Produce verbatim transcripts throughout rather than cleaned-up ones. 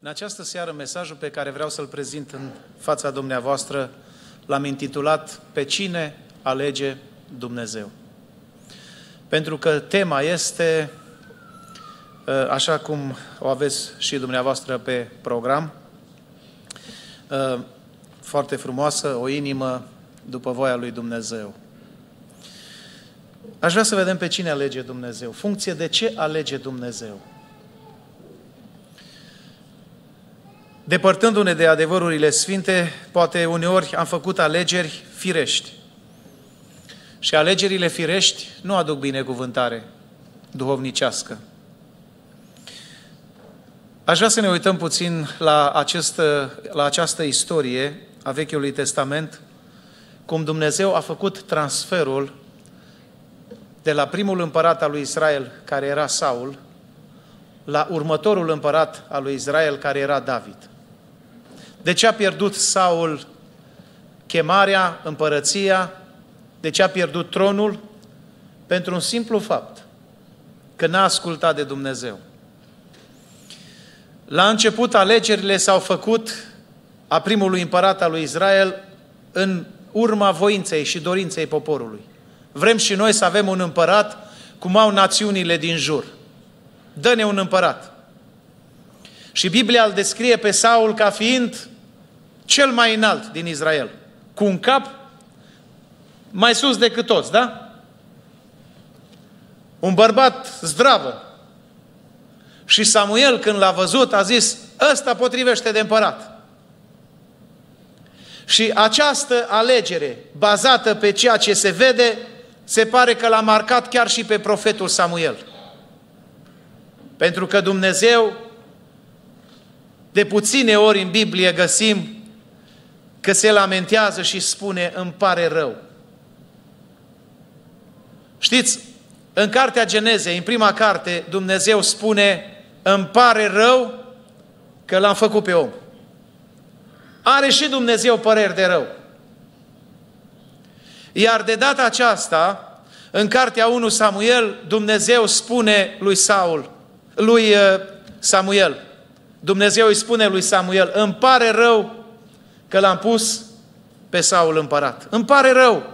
În această seară, mesajul pe care vreau să-l prezint în fața dumneavoastră l-am intitulat Pe cine alege Dumnezeu? Pentru că tema este, așa cum o aveți și dumneavoastră pe program, foarte frumoasă, o inimă după voia lui Dumnezeu. Aș vrea să vedem pe cine alege Dumnezeu. Funcție de ce alege Dumnezeu? Depărtându-ne de adevărurile sfinte, poate uneori am făcut alegeri firești. Și alegerile firești nu aduc binecuvântare duhovnicească. Aș vrea să ne uităm puțin la această, la această istorie a Vechiului Testament, cum Dumnezeu a făcut transferul de la primul împărat al lui Israel, care era Saul, la următorul împărat al lui Israel, care era David. De ce a pierdut Saul chemarea, împărăția? De ce a pierdut tronul? Pentru un simplu fapt, că n-a ascultat de Dumnezeu. La început, alegerile s-au făcut a primului împărat al lui Israel în urma voinței și dorinței poporului. Vrem și noi să avem un împărat cum au națiunile din jur. Dă-ne un împărat. Și Biblia îl descrie pe Saul ca fiind cel mai înalt din Israel, cu un cap mai sus decât toți, da? Un bărbat zdravă. Și Samuel, când l-a văzut, a zis, ăsta potrivește de împărat. Și această alegere, bazată pe ceea ce se vede, se pare că l-a marcat chiar și pe profetul Samuel. Pentru că Dumnezeu, de puține ori în Biblie găsim că se lamentează și spune, îmi pare rău. Știți, în cartea Genezei, în prima carte, Dumnezeu spune, îmi pare rău că l-am făcut pe om. Are și Dumnezeu păreri de rău. Iar de data aceasta, în cartea unu Samuel, Dumnezeu spune lui Saul, lui Samuel, Dumnezeu îi spune lui Samuel, îmi pare rău că l-am pus pe Saul împărat. Îmi pare rău.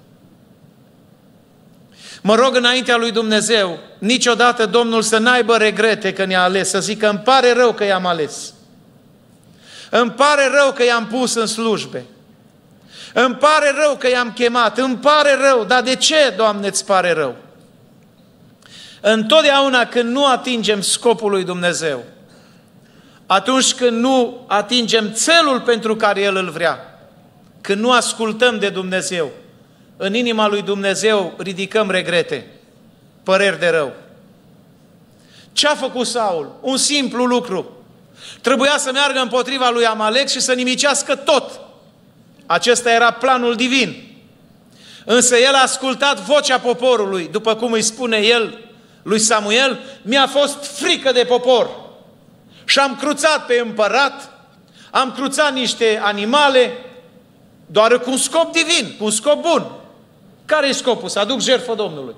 Mă rog înaintea lui Dumnezeu, niciodată Domnul să n-aibă regrete că ne-a ales, să zică, îmi pare rău că i-am ales. Îmi pare rău că i-am pus în slujbe. Îmi pare rău că i-am chemat. Îmi pare rău. Dar de ce, Doamne, îți pare rău? Întotdeauna când nu atingem scopul lui Dumnezeu, atunci când nu atingem țelul pentru care El îl vrea, când nu ascultăm de Dumnezeu, în inima lui Dumnezeu ridicăm regrete, păreri de rău. Ce a făcut Saul? Un simplu lucru. Trebuia să meargă împotriva lui Amalek și să nimicească tot. Acesta era planul divin. Însă el a ascultat vocea poporului, după cum îi spune el lui Samuel, mi-a fost frică de popor. Și am cruțat pe împărat, am cruțat niște animale, doar cu un scop divin, cu un scop bun. Care e scopul? Să aduc jertfă Domnului.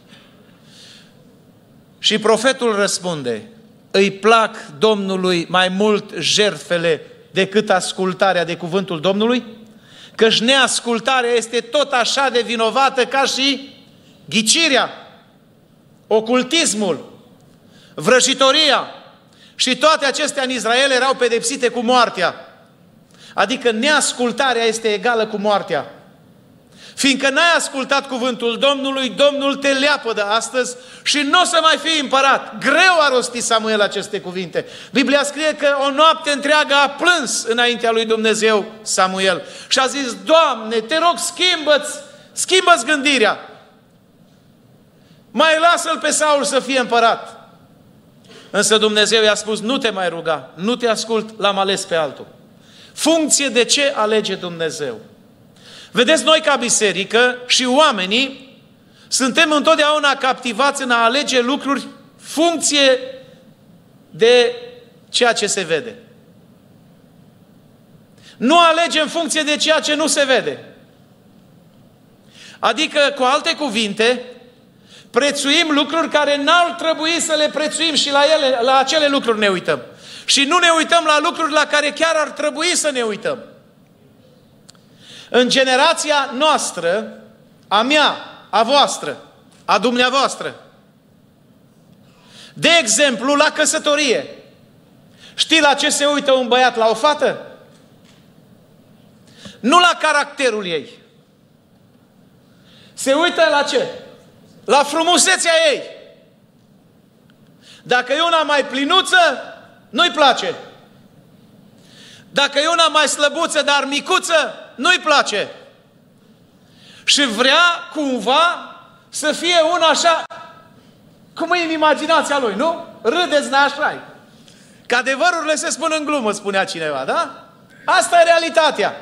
Și profetul răspunde, îi plac Domnului mai mult jertfele decât ascultarea de cuvântul Domnului? Căci neascultarea este tot așa de vinovată ca și ghicirea, ocultismul, vrăjitoria. Și toate acestea în Israel erau pedepsite cu moartea. Adică neascultarea este egală cu moartea. Fiindcă n-ai ascultat cuvântul Domnului, Domnul te leapădă astăzi și nu o să mai fii împărat. Greu a rostit Samuel aceste cuvinte. Biblia scrie că o noapte întreagă a plâns înaintea lui Dumnezeu Samuel. Și a zis, Doamne, te rog, schimbă-ți, schimbă-ți gândirea. Mai lasă-l pe Saul să fie împărat. Însă Dumnezeu i-a spus, nu te mai ruga, nu te ascult, l-am ales pe altul. Funcție de ce alege Dumnezeu? Vedeți, noi ca biserică și oamenii suntem întotdeauna captivați în a alege lucruri funcție de ceea ce se vede. Nu alegem funcție de ceea ce nu se vede. Adică, cu alte cuvinte, prețuim lucruri care n-ar trebui să le prețuim și la ele, la acele lucruri ne uităm. Și nu ne uităm la lucruri la care chiar ar trebui să ne uităm. În generația noastră, a mea, a voastră, a dumneavoastră, de exemplu, la căsătorie, știi la ce se uită un băiat la o fată? Nu la caracterul ei. Se uită la ce? La frumusețea ei. Dacă e una mai plinuță, nu-i place. Dacă e una mai slăbuță, dar micuță, nu-i place. Și vrea cumva să fie una așa, cum e în imaginația lui, nu? Râdeți, n-așa-i. Că adevărurile se spun în glumă, spunea cineva, da? Asta e realitatea.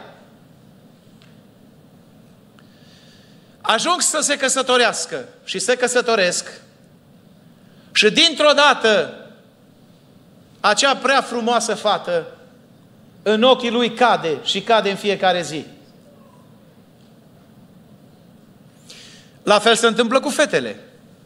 Ajung să se căsătorească și se căsătoresc și dintr-o dată acea prea frumoasă fată în ochii lui cade și cade în fiecare zi. La fel se întâmplă cu fetele.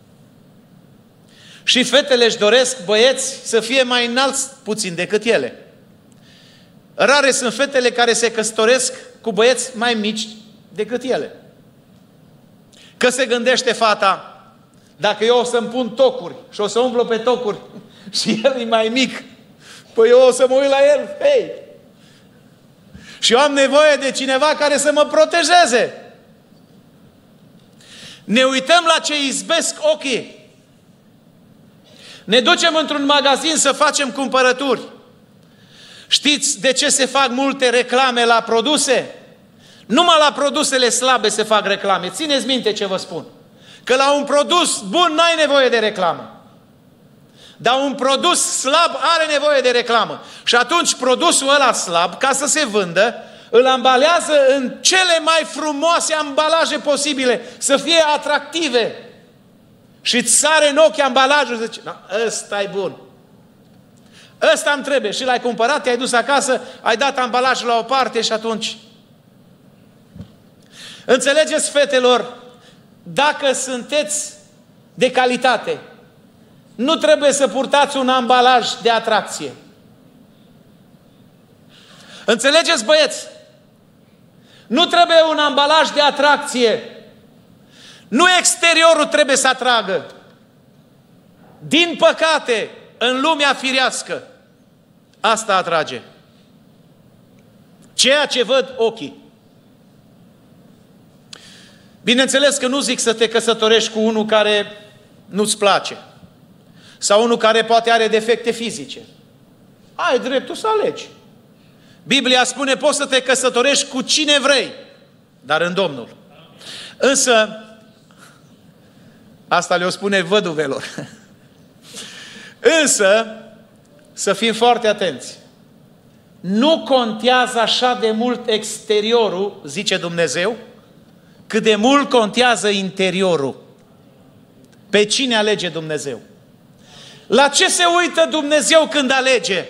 Și fetele își doresc băieți să fie mai înalți puțin decât ele. Rare sunt fetele care se căsătoresc cu băieți mai mici decât ele. Că se gândește fata, dacă eu o să-mi pun tocuri și o să umblu pe tocuri și el e mai mic, păi eu o să mă uit la el, hei! Și eu am nevoie de cineva care să mă protejeze. Ne uităm la ce izbesc ochii. Ne ducem într-un magazin să facem cumpărături. Știți de ce se fac multe reclame la produse? Numai la produsele slabe se fac reclame. Țineți minte ce vă spun. Că la un produs bun n-ai nevoie de reclamă. Dar un produs slab are nevoie de reclamă. Și atunci produsul ăla slab, ca să se vândă, îl ambalează în cele mai frumoase ambalaje posibile, să fie atractive. Și îți sare în ochi ambalajul și zice, ăsta e bun. Ăsta îmi trebuie. Și l-ai cumpărat, te-ai dus acasă, ai dat ambalajul la o parte și atunci... Înțelegeți, fetelor, dacă sunteți de calitate, nu trebuie să purtați un ambalaj de atracție. Înțelegeți, băieți? Nu trebuie un ambalaj de atracție. Nu exteriorul trebuie să atragă. Din păcate, în lumea firească, asta atrage. Ceea ce văd ochii. Bineînțeles că nu zic să te căsătorești cu unul care nu-ți place. Sau unul care poate are defecte fizice. Ai dreptul să alegi. Biblia spune, poți să te căsătorești cu cine vrei, dar în Domnul. Însă, asta le-o spune văduvelor. Însă, să fim foarte atenți. Nu contează așa de mult exteriorul, zice Dumnezeu, cât de mult contează interiorul. Pe cine alege Dumnezeu? La ce se uită Dumnezeu când alege?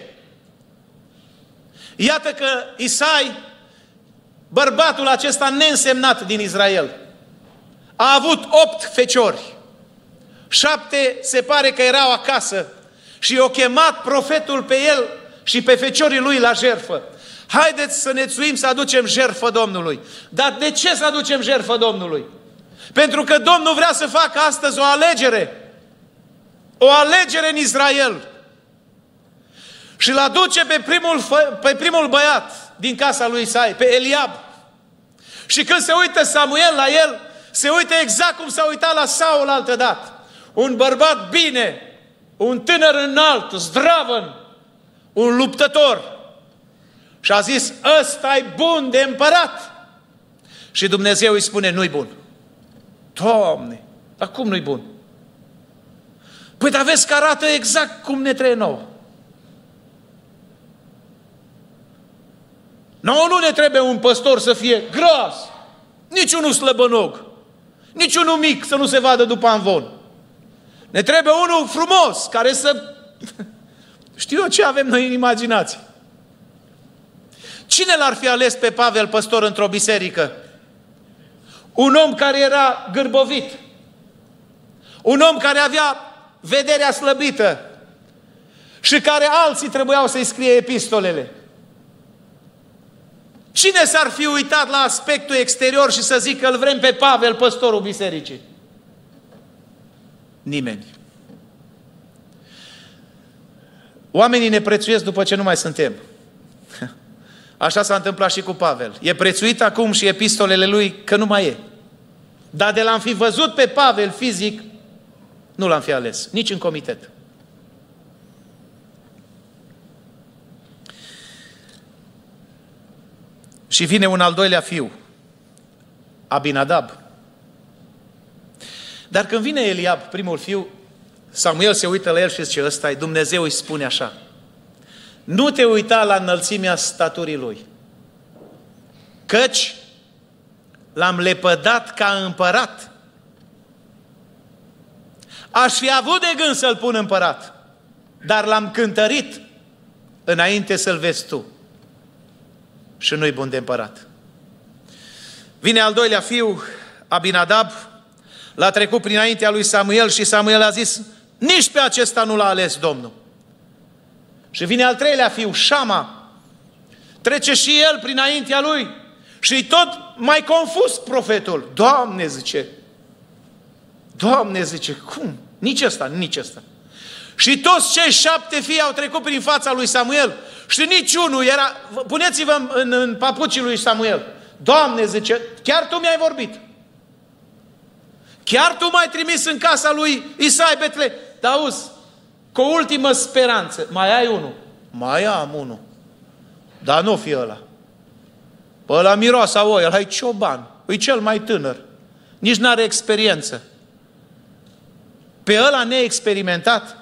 Iată că Isai, bărbatul acesta neînsemnat din Israel, a avut opt feciori. Șapte se pare că erau acasă și i-a chemat profetul pe el și pe feciorii lui la jertfă. Haideți să ne țuim să aducem jertfă Domnului. Dar de ce să aducem jertfă Domnului? Pentru că Domnul vrea să facă astăzi o alegere. O alegere în Israel. Și îl aduce pe primul, pe primul băiat din casa lui Isai, pe Eliab. Și când se uită Samuel la el, se uită exact cum s-a uitat la Saul altădată. Un bărbat bine, un tânăr înalt, zdravăn, un luptător. Și a zis, ăsta-i bun de împărat. Și Dumnezeu îi spune, nu-i bun. Doamne, dar cum nu-i bun? Păi dar vezi că arată exact cum ne trebuie nouă. Nouă nu ne trebuie un păstor să fie gras, nici unul slăbănog, nici unul mic să nu se vadă după amvon. Ne trebuie unul frumos, care să... Știu eu ce avem noi în imaginație. Cine l-ar fi ales pe Pavel păstor într-o biserică? Un om care era gârbovit. Un om care avea vederea slăbită. și care alții trebuiau să-i scrie epistolele. Cine s-ar fi uitat la aspectul exterior și să zică că îl vrem pe Pavel, păstorul bisericii? Nimeni. Oamenii ne prețuiesc după ce nu mai suntem. Așa s-a întâmplat și cu Pavel. E prețuit acum și epistolele lui că nu mai e. Dar de l-am fi văzut pe Pavel fizic, nu l-am fi ales, nici în comitet. Și vine un al doilea fiu, Abinadab. Dar când vine Eliab, primul fiu, Samuel se uită la el și zice, ăsta-i, Dumnezeu îi spune așa, nu te uita la înălțimea staturii lui, căci l-am lepădat ca împărat. Aș fi avut de gând să-l pun împărat, dar l-am cântărit înainte să-l vezi tu. Și nu-i bun de împărat. Vine al doilea fiu, Abinadab, l-a trecut prinaintea lui Samuel și Samuel a zis, nici pe acesta nu l-a ales Domnul. Și vine al treilea fiu, Șama, trece și el prinaintea lui și tot mai confuz profetul. Doamne, zice, Doamne, zice, cum? Nici ăsta, nici ăsta. Și toți cei șapte fii au trecut prin fața lui Samuel și niciunul era, puneți-vă în, în, în papucii lui Samuel. Doamne, zice, chiar tu mi-ai vorbit. Chiar tu m-ai trimis în casa lui Isai Betle. Dar auzi, cu o ultimă speranță, mai ai unul? Mai am unul. Dar nu fi ăla. Păi ăla miroasa oi, ăla e cioban. E cel mai tânăr. Nici n-are experiență. Pe ăla neexperimentat,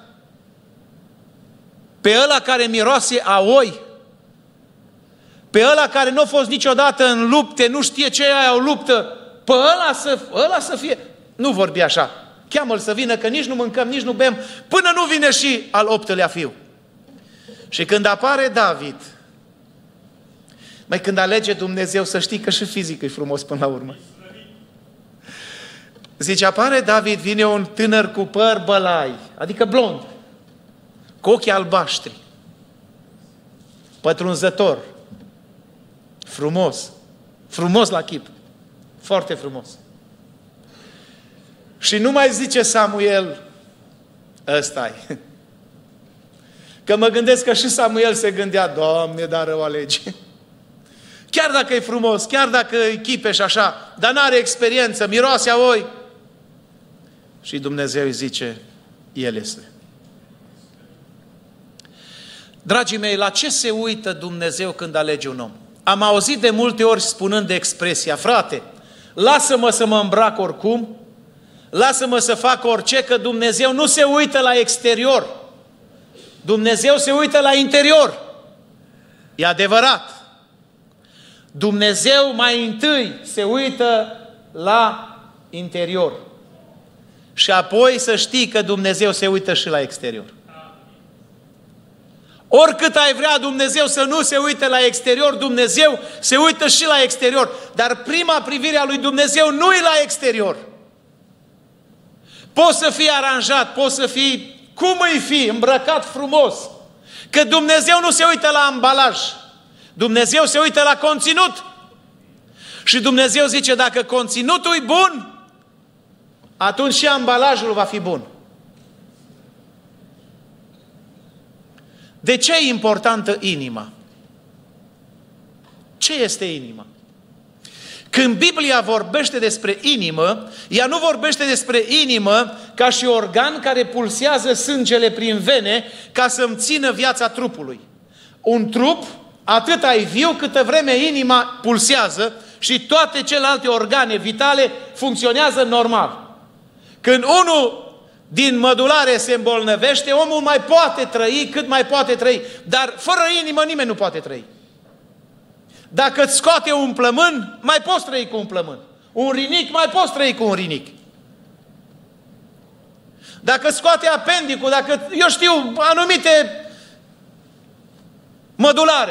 pe ăla care miroase a oi, pe ăla care nu a fost niciodată în lupte, nu știe ce e aia o luptă, pe ăla să, ăla să fie... Nu vorbi așa. Cheamă-l să vină, că nici nu mâncăm, nici nu bem, până nu vine și al optulea fiu. Și când apare David, mai când alege Dumnezeu, să știi că și fizic e frumos până la urmă. Zice, apare David, vine un tânăr cu păr bălai, adică blond, cu ochii albaștri, pătrunzător, frumos, frumos la chip, foarte frumos. Și nu mai zice Samuel, ăsta-i. Că mă gândesc că și Samuel se gândea, Doamne, dar rău alege. Chiar dacă e frumos, chiar dacă e chipeș așa, dar n-are experiență, miroase a oi. Și Dumnezeu îi zice, el este. Dragii mei, la ce se uită Dumnezeu când alege un om? Am auzit de multe ori spunând de expresia, frate, lasă-mă să mă îmbrac oricum, lasă-mă să fac orice, că Dumnezeu nu se uită la exterior. Dumnezeu se uită la interior. E adevărat. Dumnezeu mai întâi se uită la interior. Și apoi să știi că Dumnezeu se uită și la exterior. Oricât ai vrea Dumnezeu să nu se uite la exterior, Dumnezeu se uită și la exterior. Dar prima privire a lui Dumnezeu nu e la exterior. Poți să fii aranjat, poți să fii cum îi fi, îmbrăcat frumos. Că Dumnezeu nu se uită la ambalaj. Dumnezeu se uită la conținut. Și Dumnezeu zice, dacă conținutul e bun, atunci și ambalajul va fi bun. De ce e importantă inima? Ce este inima? Când Biblia vorbește despre inimă, ea nu vorbește despre inimă ca și organ care pulsează sângele prin vene ca să-mi țină viața trupului. Un trup, atât ai viu câtă vreme inima pulsează și toate celelalte organe vitale funcționează normal. Când unul din mădulare se îmbolnăvește, omul mai poate trăi cât mai poate trăi, dar fără inimă nimeni nu poate trăi. Dacă îți scoate un plămân, mai poți trăi cu un plămân. Un rinic, mai poți trăi cu un rinic. Dacă îți scoate apendicul, dacă, eu știu, anumite mădulare.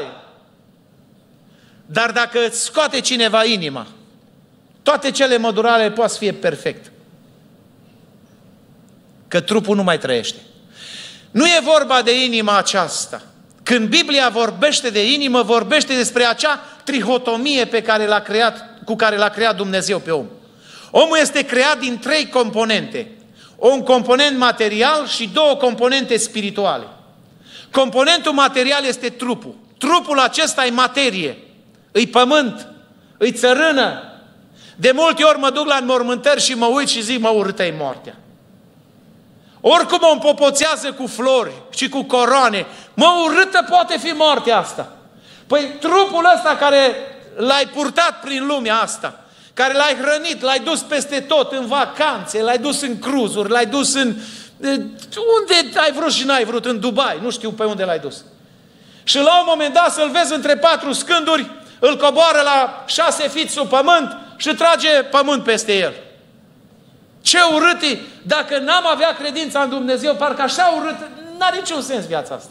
Dar dacă îți scoate cineva inima, toate cele mădulare poate să fie perfect. Că trupul nu mai trăiește. Nu e vorba de inima aceasta. Când Biblia vorbește de inimă, vorbește despre acea trihotomie pe care l-a creat, cu care l-a creat Dumnezeu pe om. Omul este creat din trei componente. Un component material și două componente spirituale. Componentul material este trupul. Trupul acesta e materie, îi pământ, îi țărână. De multe ori mă duc la înmormântări și mă uit și zic, mă, urâtă-i moartea. Oricum o împopoțează cu flori și cu coroane, mă, urâtă poate fi moartea asta. Păi trupul ăsta care l-ai purtat prin lumea asta, care l-ai hrănit, l-ai dus peste tot, în vacanțe, l-ai dus în cruzuri, l-ai dus în... Unde ai vrut și n-ai vrut? În Dubai, nu știu pe unde l-ai dus. Și la un moment dat să-l vezi între patru scânduri, îl coboară la șase fiți sub pământ și trage pământ peste el. Ce urât e! Dacă n-am avea credința în Dumnezeu, parcă așa urât, n-are niciun sens viața asta.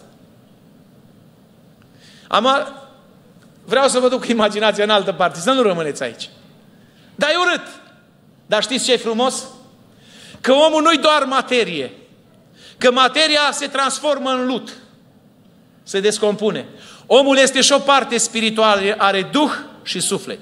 Am, vreau să vă duc imaginația în altă parte, să nu rămâneți aici. Dar e urât. Dar știți ce e frumos? Că omul nu-i doar materie. Că materia se transformă în lut. Se descompune. Omul este și o parte spirituală, are duh și suflet.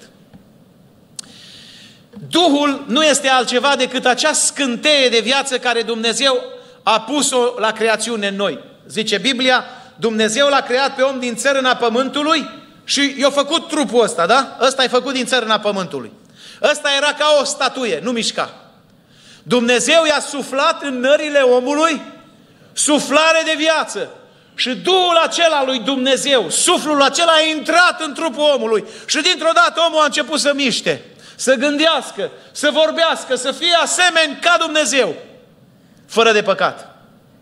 Duhul nu este altceva decât acea scânteie de viață care Dumnezeu a pus-o la creațiune în noi. Zice Biblia, Dumnezeu l-a creat pe om din țărâna pământului și i-a făcut trupul ăsta, da? Ăsta e făcut din țărâna pământului. Ăsta era ca o statuie, nu mișca. Dumnezeu i-a suflat în nările omului suflare de viață. Și Duhul acela lui Dumnezeu, suflul acela a intrat în trupul omului și dintr-o dată omul a început să miște, să gândească, să vorbească, să fie asemeni ca Dumnezeu, fără de păcat.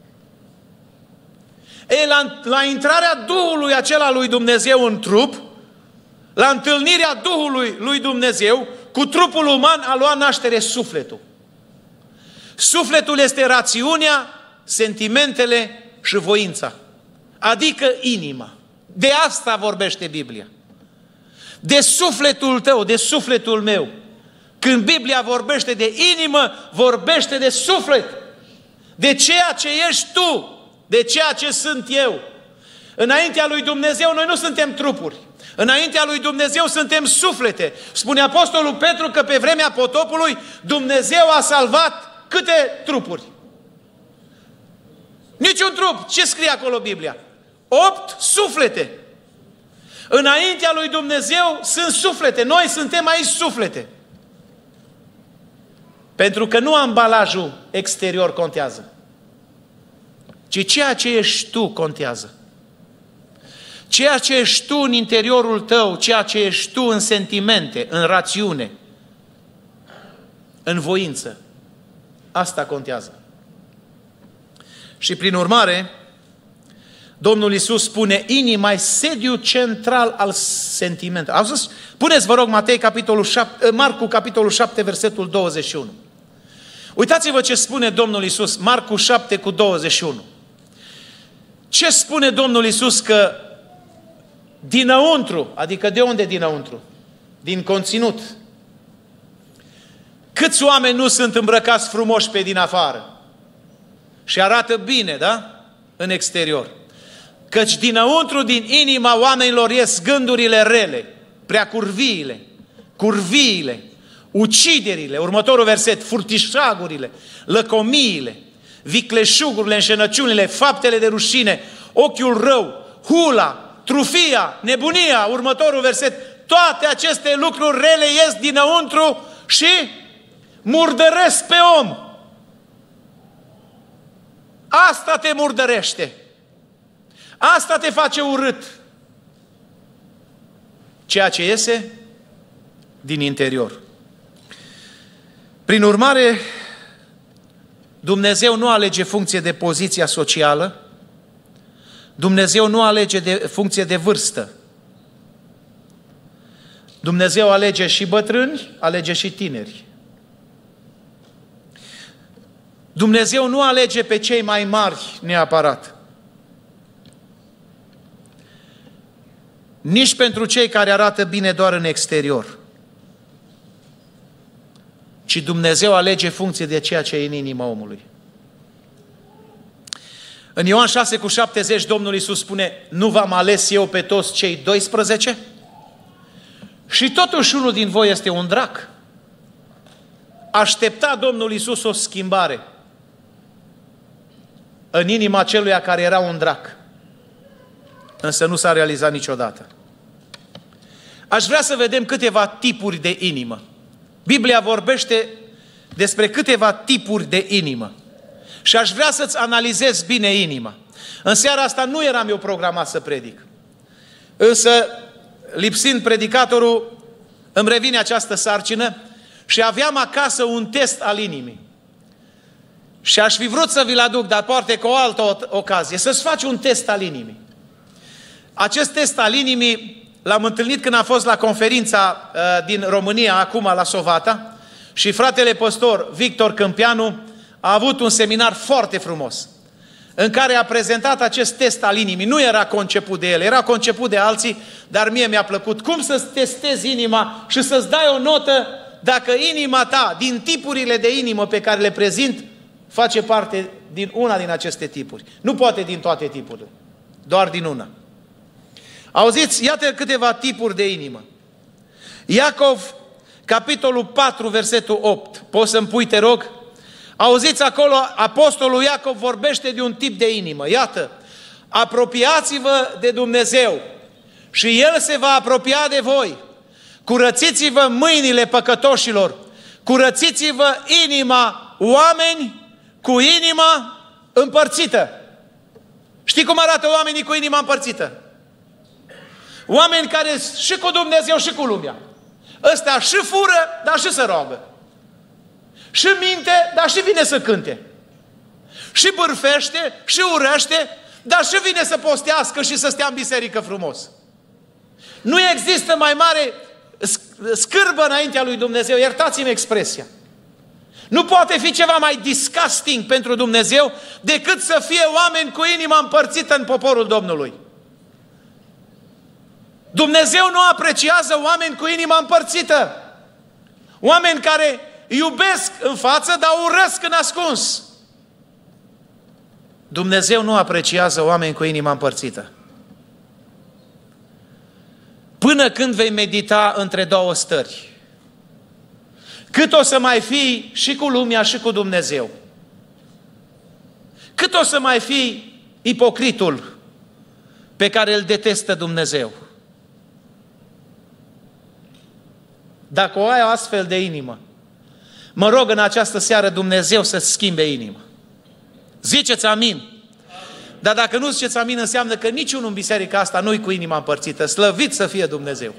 Ei, la, la intrarea Duhului acela lui Dumnezeu în trup, la întâlnirea Duhului lui Dumnezeu cu trupul uman a luat naștere sufletul. Sufletul este rațiunea, sentimentele și voința. Adică inima. De asta vorbește Biblia. De sufletul tău, de sufletul meu. Când Biblia vorbește de inimă, vorbește de suflet. De ceea ce ești tu, de ceea ce sunt eu. Înaintea lui Dumnezeu noi nu suntem trupuri. Înaintea lui Dumnezeu suntem suflete. Spune Apostolul Petru că pe vremea potopului Dumnezeu a salvat câte trupuri? Niciun trup. Ce scrie acolo Biblia? Opt suflete. Înaintea lui Dumnezeu sunt suflete. Noi suntem aici suflete. Pentru că nu ambalajul exterior contează, ci ceea ce ești tu contează. Ceea ce ești tu în interiorul tău, ceea ce ești tu în sentimente, în rațiune, în voință. Asta contează. Și prin urmare, Domnul Iisus spune, inima e sediul central al sentimentelor. Au zis, puneți, vă rog, Matei, capitolul șapte, Marcu, capitolul șapte, versetul douăzeci și unu. Uitați-vă ce spune Domnul Iisus, Marcu șapte cu douăzeci și unu. Ce spune Domnul Iisus? Că dinăuntru, adică de unde dinăuntru? Din conținut. Câți oameni nu sunt îmbrăcați frumoși pe din afară? Și arată bine, da? În exterior. Căci dinăuntru, din inima oamenilor ies gândurile rele, preacurviile, curviile, uciderile, următorul verset, furtișagurile, lăcomiile, vicleșugurile, înșelăciunile, faptele de rușine, ochiul rău, hula, trufia, nebunia, următorul verset, toate aceste lucruri rele ies dinăuntru și murdăresc pe om. Asta te murdărește. Asta te face urât. Ceea ce iese din interior. Prin urmare, Dumnezeu nu alege funcție de poziția socială, Dumnezeu nu alege de funcție de vârstă. Dumnezeu alege și bătrâni, alege și tineri. Dumnezeu nu alege pe cei mai mari neapărat. Nici pentru cei care arată bine doar în exterior. Ci Dumnezeu alege funcție de ceea ce e în inima omului. În Ioan șase cu șaptezeci, Domnul Iisus spune, nu v-am ales eu pe toți cei doisprezece? Și totuși unul din voi este un drac. Aștepta Domnul Iisus o schimbare în inima celuia care era un drac. Însă nu s-a realizat niciodată. Aș vrea să vedem câteva tipuri de inimă. Biblia vorbește despre câteva tipuri de inimă. Și aș vrea să-ți analizezi bine inima. În seara asta nu eram eu programat să predic. Însă, lipsind predicatorul, îmi revine această sarcină și aveam acasă un test al inimii. Și aș fi vrut să vi-l aduc, dar poate cu o altă ocazie, să-ți faci un test al inimii. Acest test al inimii l-am întâlnit când am fost la conferința uh, din România, acum la Sovata, și fratele păstor Victor Câmpianu a avut un seminar foarte frumos, în care a prezentat acest test al inimii. Nu era conceput de el, era conceput de alții, dar mie mi-a plăcut. Cum să-ți testezi inima și să-ți dai o notă dacă inima ta, din tipurile de inimă pe care le prezint, face parte din una din aceste tipuri. Nu poate din toate tipurile, doar din una. Auziți, iată câteva tipuri de inimă. Iacov, capitolul patru, versetul opt. Poți să-mi pui, te rog? Auziți acolo, apostolul Iacov vorbește de un tip de inimă. Iată, apropiați-vă de Dumnezeu și El se va apropia de voi. Curățiți-vă mâinile păcătoșilor, curățiți-vă inima, oameni cu inima împărțită. Știi cum arată oamenii cu inima împărțită? Oameni care și cu Dumnezeu și cu lumea. Ăstea și fură, dar și se roagă. Și minte, dar și vine să cânte. Și bârfește, și urăște, dar și vine să postească și să stea în biserică frumos. Nu există mai mare scârbă înaintea lui Dumnezeu, iertați-mi expresia. Nu poate fi ceva mai disgusting pentru Dumnezeu decât să fie oameni cu inima împărțită în poporul Domnului. Dumnezeu nu apreciază oameni cu inima împărțită. Oameni care iubesc în față, dar urăsc în ascuns. Dumnezeu nu apreciază oameni cu inima împărțită. Până când vei medita între două stări, cât o să mai fii și cu lumea și cu Dumnezeu? Cât o să mai fii ipocritul pe care îl detestă Dumnezeu? Dacă o ai astfel de inimă, mă rog în această seară Dumnezeu să-ți schimbe inima. Ziceți amin. Dar dacă nu ziceți amin, înseamnă că niciunul în biserica asta nu-i cu inima împărțită. Slăvit să fie Dumnezeu.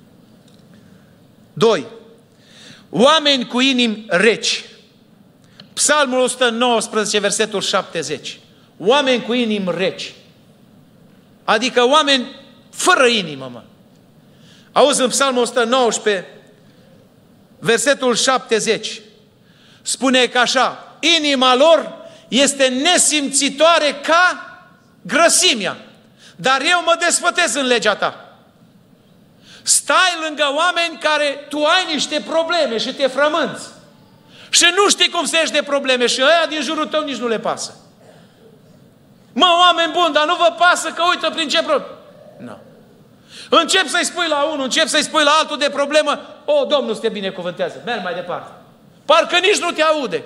Doi. Oameni cu inimi reci. Psalmul o sută nouăsprezece, versetul șaptezeci. Oameni cu inimi reci. Adică oameni fără inimă, mă. Auzi în Psalmul o sută nouăsprezece, versetul șaptezeci. Spune că așa, inima lor este nesimțitoare ca grăsimea, dar eu mă desfătez în legea ta. Stai lângă oameni care tu ai niște probleme și te frămânți. Și nu știi cum să ieși de probleme și ăia din jurul tău nici nu le pasă. Mă, oameni buni, dar nu vă pasă că uită prin ce probleme? Nu. Încep să-i spui la unul, încep să-i spui la altul de problemă, o, Domnul să te binecuvântează, merg mai departe. Parcă nici nu te aude.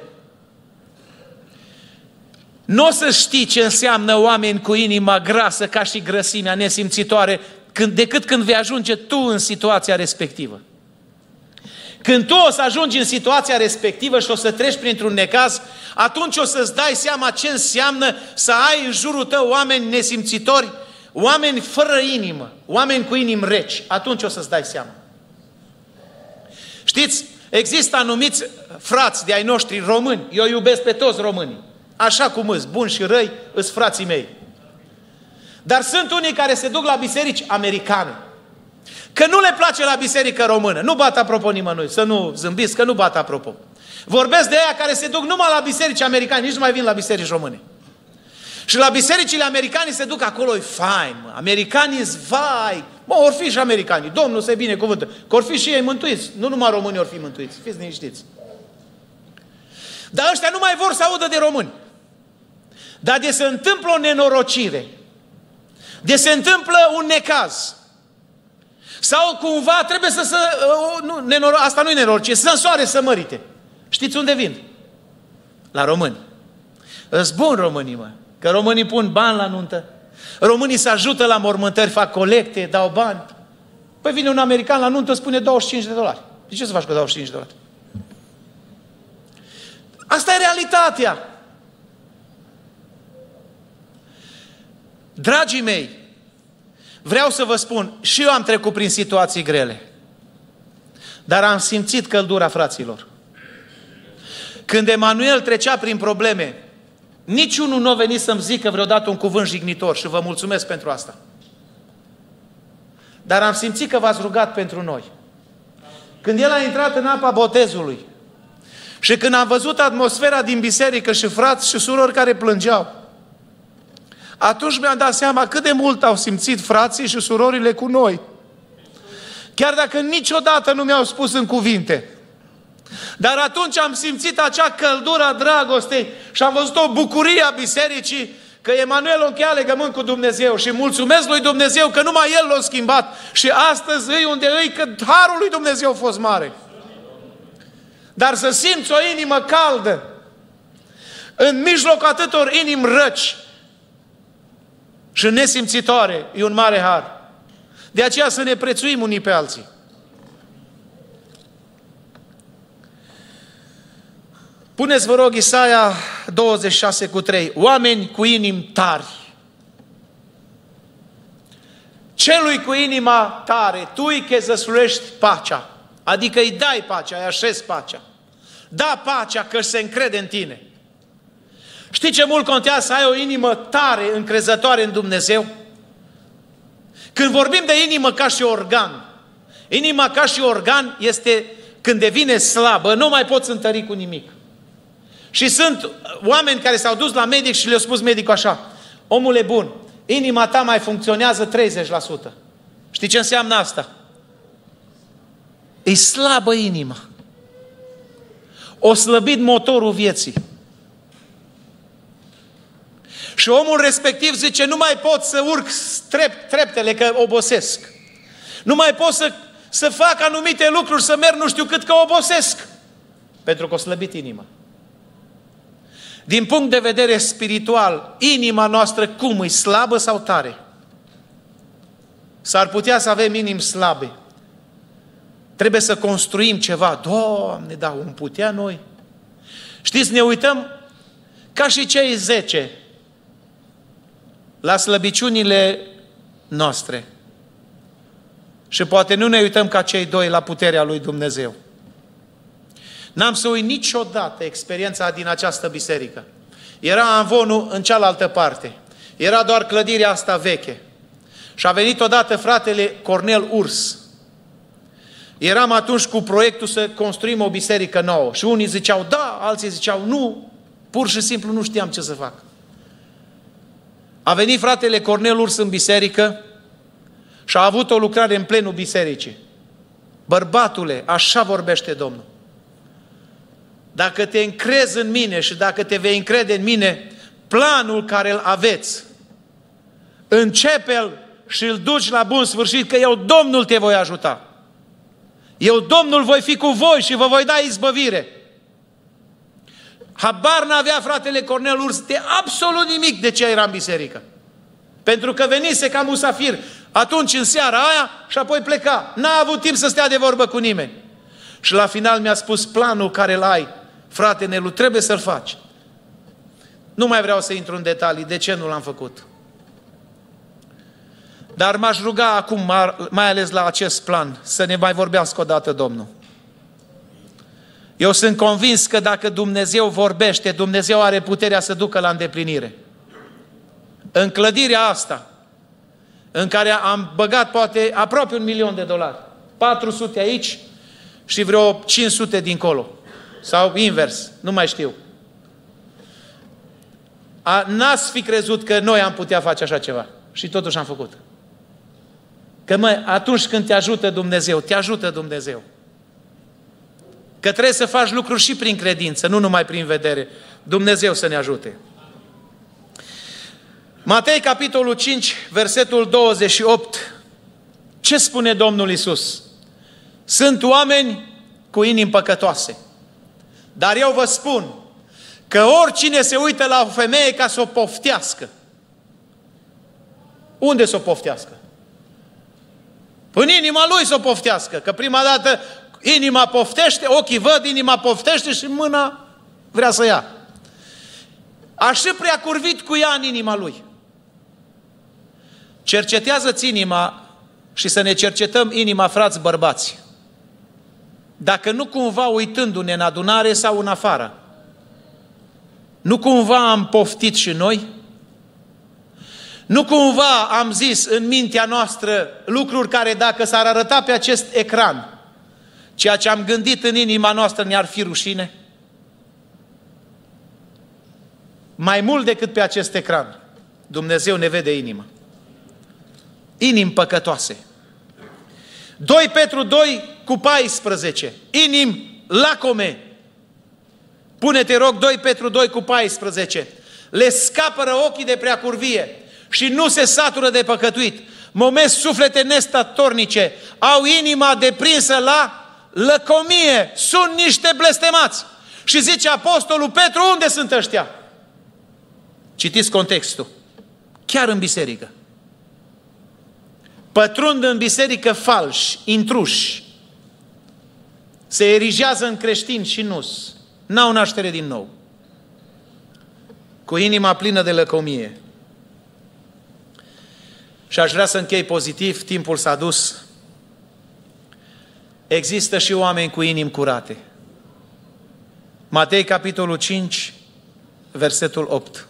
Nu o să știi ce înseamnă oameni cu inima grasă ca și grăsimea nesimțitoare când, decât când vei ajunge tu în situația respectivă. Când tu o să ajungi în situația respectivă și o să treci printr-un necaz, atunci o să-ți dai seama ce înseamnă să ai în jurul tău oameni nesimțitori, oameni fără inimă, oameni cu inimi reci. Atunci o să-ți dai seama. Știți, există anumiți frați de ai noștri români, eu iubesc pe toți românii, așa cum îs, buni și răi, îs frații mei. Dar sunt unii care se duc la biserici americane, că nu le place la biserică română. Nu bat apropo nimănui, să nu zâmbiți, că nu bat apropo. Vorbesc de aia care se duc numai la biserici americane, nici nu mai vin la biserici române. Și la bisericile americane se duc acolo, e fain, mă. Americanii vai, mă, or fi și americanii, Domnul să-i binecuvântă, că or fi și ei mântuiți, nu numai românii or fi mântuiți, fiți liniștiți. Dar ăștia nu mai vor să audă de români. Dar de se întâmplă o nenorocire, de se întâmplă un necaz, sau cumva trebuie să se... Nu, nenoro, asta nu e nenorocire, să însoare, să mărite. Știți unde vin? La români. Îs bun românii, mă. Că românii pun bani la nuntă. Românii se ajută la mormântări, fac colecte, dau bani. Păi vine un american la nuntă, spune douăzeci și cinci de dolari. De ce să faci cu douăzeci și cinci de dolari? Asta e realitatea. Dragii mei, vreau să vă spun, și eu am trecut prin situații grele, dar am simțit căldura fraților. Când Emanuel trecea prin probleme, niciunul nu a venit să-mi zică vreodată un cuvânt jignitor și vă mulțumesc pentru asta. Dar am simțit că v-ați rugat pentru noi. Când el a intrat în apa botezului și când am văzut atmosfera din biserică și frați și surori care plângeau, atunci mi-am dat seama cât de mult au simțit frații și surorile cu noi. Chiar dacă niciodată nu mi-au spus în cuvinte. Dar atunci am simțit acea căldură a dragostei și am văzut o bucurie a bisericii că Emanuel a încheiat legământ cu Dumnezeu și mulțumesc lui Dumnezeu că numai El l-a schimbat și astăzi îi unde îi, că harul lui Dumnezeu a fost mare. Dar să simți o inimă caldă în mijlocul atâtor inimi răci și nesimțitoare, e un mare har. De aceea să ne prețuim unii pe alții. Puneți, vă rog, Isaia douăzeci și șase cu trei. Oameni cu inimi tari. Celui cu inima tare, tu îi chezăsluiești pacea. Adică îi dai pacea, îi așezi pacea. Da pacea că se încrede în tine. Știi ce mult contează să ai o inimă tare, încrezătoare în Dumnezeu? Când vorbim de inimă ca și organ, inima ca și organ este când devine slabă, nu mai poți întări cu nimic. Și sunt oameni care s-au dus la medic și le-au spus medicul așa: omule bun, inima ta mai funcționează treizeci la sută. Știi ce înseamnă asta? E slabă inima. O slăbit motorul vieții. Și omul respectiv zice: nu mai pot să urc trept, treptele că obosesc. Nu mai pot să, să fac anumite lucruri, să merg nu știu cât că obosesc. Pentru că o slăbit inima. Din punct de vedere spiritual, inima noastră cum e, slabă sau tare? S-ar putea să avem inimi slabe. Trebuie să construim ceva. Doamne, da, vom putea noi. Știți, ne uităm ca și cei zece la slăbiciunile noastre. Și poate nu ne uităm ca cei doi la puterea lui Dumnezeu. N-am să uit niciodată experiența din această biserică. Era amvonul în cealaltă parte. Era doar clădirea asta veche. Și a venit odată fratele Cornel Urs. Eram atunci cu proiectul să construim o biserică nouă. Și unii ziceau da, alții ziceau nu. Pur și simplu nu știam ce să fac. A venit fratele Cornel Urs în biserică și a avut o lucrare în plenul bisericii. Bărbatule, așa vorbește Domnul. Dacă te încrezi în mine și dacă te vei încrede în mine, planul care îl aveți, începe-l și îl duci la bun sfârșit, că eu, Domnul, te voi ajuta. Eu, Domnul, voi fi cu voi și vă voi da izbăvire. Habar n-avea fratele Cornel Urs de absolut nimic de ce era în biserică. Pentru că venise ca musafir atunci în seara aia și apoi pleca. N-a avut timp să stea de vorbă cu nimeni. Și la final mi-a spus: planul care îl ai, frate Nelu, trebuie să-l faci. Nu mai vreau să intru în detalii de ce nu l-am făcut. Dar m-aș ruga acum, mai ales la acest plan, să ne mai vorbească o dată Domnul. Eu sunt convins că dacă Dumnezeu vorbește, Dumnezeu are puterea să ducă la îndeplinire. În clădirea asta, în care am băgat poate aproape un milion de dolari, patru sute aici și vreo cinci sute dincolo. Sau invers, nu mai știu. N-ați fi crezut că noi am putea face așa ceva. Și totuși am făcut. Că mă, atunci când te ajută Dumnezeu, te ajută Dumnezeu. Că trebuie să faci lucruri și prin credință, nu numai prin vedere. Dumnezeu să ne ajute. Matei, capitolul cinci, versetul douăzeci și opt. Ce spune Domnul Iisus? Sunt oameni cu inimi păcătoase. Dar eu vă spun că oricine se uită la o femeie ca să o poftească, unde să o poftească? În inima lui să o poftească, că prima dată inima poftește, ochii văd, inima poftește și mâna vrea să ia. Așa prea curvit cu ea în inima lui. Cercetează-ți inima și să ne cercetăm inima, frați bărbați. Dacă nu cumva uitându-ne în adunare sau în afară, nu cumva am poftit și noi? Nu cumva am zis în mintea noastră lucruri care dacă s-ar arăta pe acest ecran, ceea ce am gândit în inima noastră ne-ar fi rușine? Mai mult decât pe acest ecran, Dumnezeu ne vede inima. Inimi păcătoase. doi Petru doi cu paisprezece. Inimi lacome. Pune-te rog doi Petru doi cu paisprezece. Le scapără ochii de preacurvie și nu se satură de păcătuit. Momesc suflete nestatornice, au inima deprinsă la lăcomie, sunt niște blestemați. Și zice apostolul Petru, unde sunt ăștia? Citiți contextul. Chiar în biserică. Pătrund în biserică falși, intruși. Se erigează în creștini și nu-s. N-au naștere din nou. Cu inima plină de lăcomie. Și aș vrea să închei pozitiv, timpul s-a dus. Există și oameni cu inimi curate. Matei, capitolul cinci, versetul opt.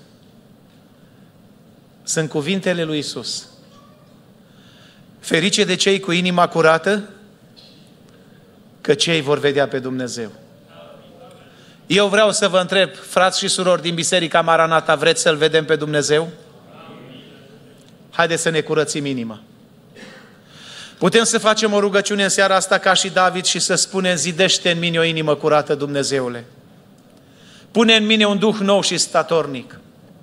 Sunt cuvintele lui Iisus. Ferice de cei cu inima curată, că cei vor vedea pe Dumnezeu. Eu vreau să vă întreb, frați și surori din Biserica Maranata, vreți să-L vedem pe Dumnezeu? Haideți să ne curățim inima. Putem să facem o rugăciune în seara asta ca și David și să spunem, zidește în mine o inimă curată, Dumnezeule. Pune în mine un duh nou și statornic.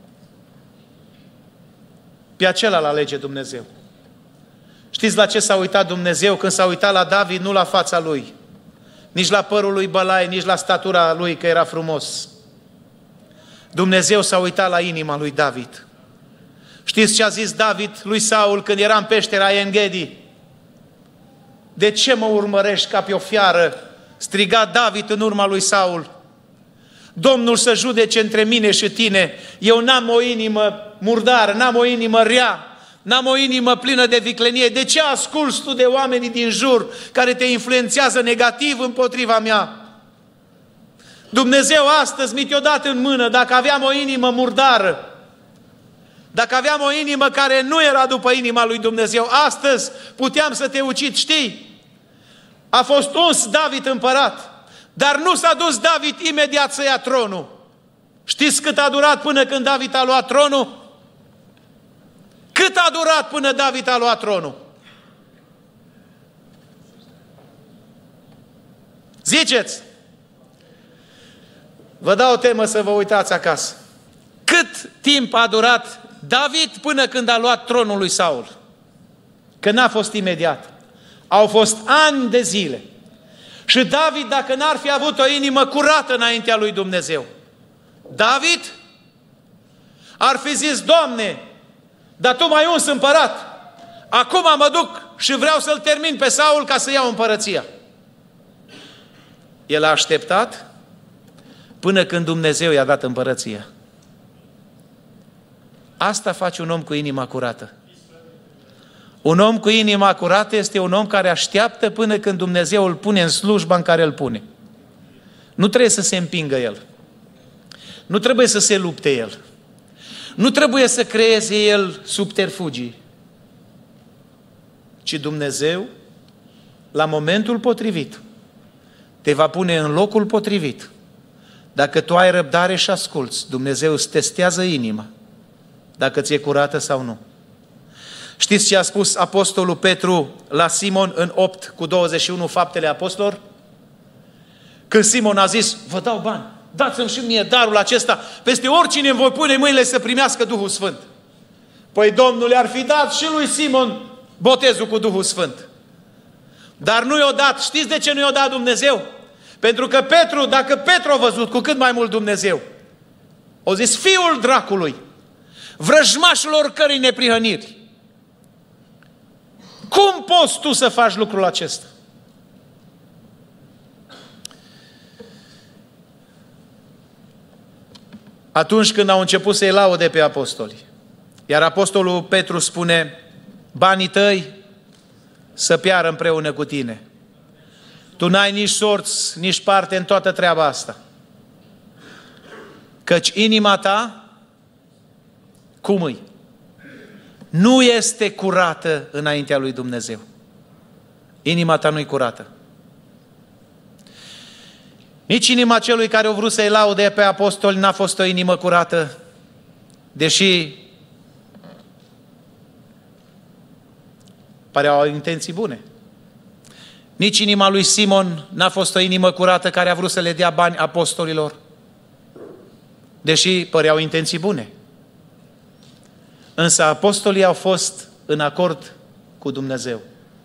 Pe acela îl alege Dumnezeu. Știți la ce s-a uitat Dumnezeu când s-a uitat la David? Nu la fața lui, nici la părul lui bălaie, nici la statura lui că era frumos. Dumnezeu s-a uitat la inima lui David. Știți ce a zis David lui Saul când era în peștera En-Gedi? De ce mă urmărești ca pe o fiară? Striga David în urma lui Saul. Domnul să judece între mine și tine. Eu n-am o inimă murdară, n-am o inimă rea, n-am o inimă plină de viclenie. De ce asculți tu de oamenii din jur care te influențează negativ împotriva mea? Dumnezeu astăzi mi te-o dat în mână. Dacă aveam o inimă murdară, dacă aveam o inimă care nu era după inima lui Dumnezeu, astăzi puteam să te ucid. Știi? A fost uns David împărat, dar nu s-a dus David imediat să ia tronul. Știți cât a durat până când David a luat tronul? Cât a durat până David a luat tronul? Ziceți! Vă dau o temă să vă uitați acasă. Cât timp a durat David până când a luat tronul lui Saul? Că n-a fost imediat. Au fost ani de zile. Și David, dacă n-ar fi avut o inimă curată înaintea lui Dumnezeu, David ar fi zis, Doamne, dar Tu m-ai uns împărat. Acum mă duc și vreau să-l termin pe Saul ca să iau împărăția. El a așteptat până când Dumnezeu i-a dat împărăția. Asta face un om cu inima curată. Un om cu inima curată este un om care așteaptă până când Dumnezeu îl pune în slujba în care îl pune. Nu trebuie să se împingă el. Nu trebuie să se lupte el. Nu trebuie să creeze el subterfugii. Ci Dumnezeu, la momentul potrivit, te va pune în locul potrivit. Dacă tu ai răbdare și asculți, Dumnezeu îți testează inima, dacă ți-e curată sau nu. Știți ce a spus apostolul Petru la Simon în opt cu douăzeci și unu, Faptele Apostolilor? Când Simon a zis, vă dau bani, dați-mi și mie darul acesta, peste oricine îmi voi pune mâinile să primească Duhul Sfânt. Păi Domnul i-ar fi dat și lui Simon botezul cu Duhul Sfânt. Dar nu i-o dat. Știți de ce nu i-o dat Dumnezeu? Pentru că Petru, dacă Petru a văzut cu cât mai mult Dumnezeu, o zis, fiul dracului, vrăjmașul oricărei neprihăniri, cum poți tu să faci lucrul acesta? Atunci când au început să-i laude pe apostoli, iar apostolul Petru spune, banii tăi să piară împreună cu tine. Tu n-ai nici sorți, nici parte în toată treaba asta. Căci inima ta, cum îi? Nu este curată înaintea lui Dumnezeu. Inima ta nu-i curată. Nici inima celui care a vrut să-i laude pe apostoli n-a fost o inimă curată, deși păreau intenții bune. Nici inima lui Simon n-a fost o inimă curată care a vrut să le dea bani apostolilor, deși păreau intenții bune. Însă apostolii au fost în acord cu Dumnezeu.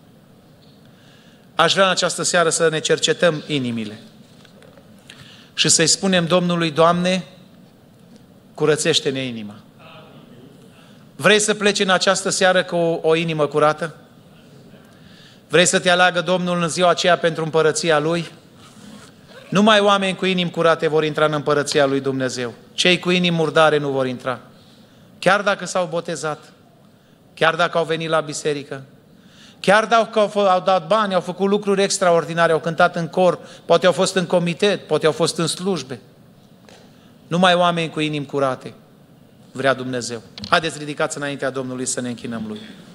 Aș vrea în această seară să ne cercetăm inimile și să-i spunem Domnului, Doamne, curățește-ne inima. Vrei să pleci în această seară cu o, o inimă curată? Vrei să te aleagă Domnul în ziua aceea pentru împărăția Lui? Numai oameni cu inimi curate vor intra în împărăția Lui Dumnezeu. Cei cu inimi murdare nu vor intra. Chiar dacă s-au botezat, chiar dacă au venit la biserică, chiar dacă au, au dat bani, au făcut lucruri extraordinare, au cântat în cor, poate au fost în comitet, poate au fost în slujbe. Numai oameni cu inimi curate vrea Dumnezeu. Haideți, ridicați înaintea Domnului să ne închinăm Lui.